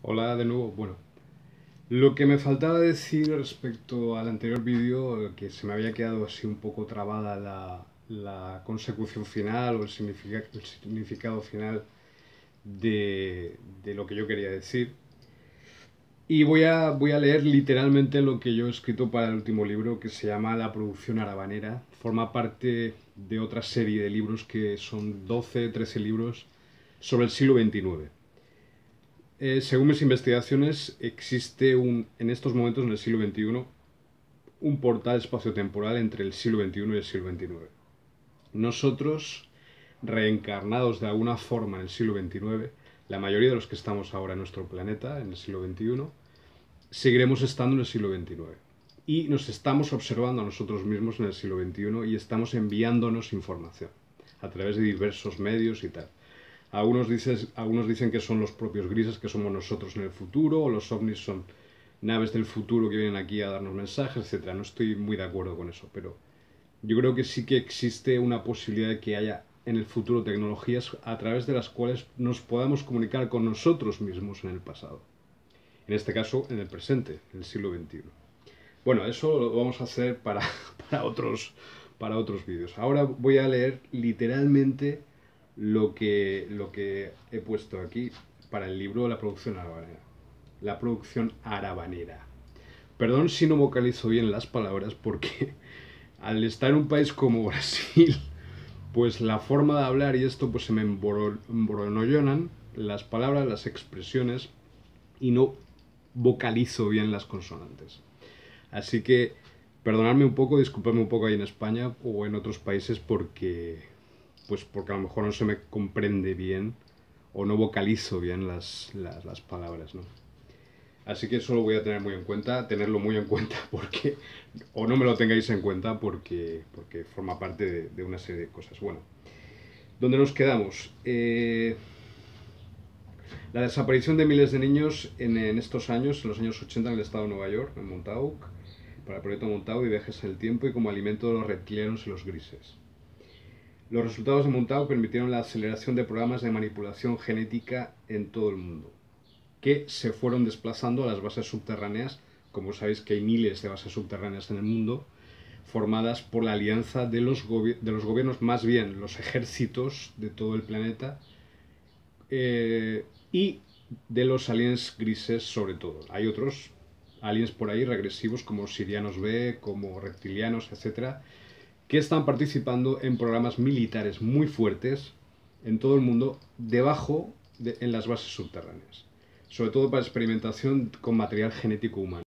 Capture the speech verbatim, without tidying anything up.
Hola de nuevo. Bueno, lo que me faltaba decir respecto al anterior vídeo, que se me había quedado así un poco trabada la, la consecución final o el, significa- el significado final de, de lo que yo quería decir. Y voy a, voy a leer literalmente lo que yo he escrito para el último libro, que se llama La producción arabanera. Forma parte de otra serie de libros que son doce, trece libros sobre el siglo veintinueve. Eh, según mis investigaciones, existe un, en estos momentos, en el siglo veintiuno, un portal espaciotemporal entre el siglo veintiuno y el siglo veintinueve. Nosotros, reencarnados de alguna forma en el siglo veintinueve, la mayoría de los que estamos ahora en nuestro planeta, en el siglo veintiuno, seguiremos estando en el siglo veintinueve. Y nos estamos observando a nosotros mismos en el siglo veintiuno y estamos enviándonos información a través de diversos medios y tal. Algunos, dices, algunos dicen que son los propios grises, que somos nosotros en el futuro, o los ovnis son naves del futuro que vienen aquí a darnos mensajes, etcétera. No estoy muy de acuerdo con eso, pero yo creo que sí que existe una posibilidad de que haya en el futuro tecnologías a través de las cuales nos podamos comunicar con nosotros mismos en el pasado. En este caso, en el presente, en el siglo veintiuno. Bueno, eso lo vamos a hacer para, para otros, para otros vídeos. Ahora voy a leer literalmente lo que, lo que he puesto aquí para el libro La producción arabanera. La producción arabanera. Perdón si no vocalizo bien las palabras porque al estar en un país como Brasil, pues la forma de hablar y esto pues se me emborollonan las palabras, las expresiones y no vocalizo bien las consonantes. Así que perdonadme un poco, disculpadme un poco ahí en España o en otros países porque pues porque a lo mejor no se me comprende bien o no vocalizo bien las, las, las palabras, ¿no? Así que eso lo voy a tener muy en cuenta, tenerlo muy en cuenta porque, o no me lo tengáis en cuenta porque, porque forma parte de, de una serie de cosas. Bueno, ¿dónde nos quedamos? Eh, la desaparición de miles de niños en, en estos años, en los años ochenta en el estado de Nueva York, en Montauk, para el proyecto Montauk y viajes en el tiempo y como alimento de los reptilianos y los grises. Los resultados de Montauk permitieron la aceleración de programas de manipulación genética en todo el mundo, que se fueron desplazando a las bases subterráneas. Como sabéis que hay miles de bases subterráneas en el mundo, formadas por la alianza de los, de los gobiernos, más bien los ejércitos de todo el planeta, eh, y de los aliens grises sobre todo. Hay otros aliens por ahí regresivos como Sirianos B, como reptilianos, etcétera, que están participando en programas militares muy fuertes en todo el mundo, debajo de, en las bases subterráneas, sobre todo para experimentación con material genético humano.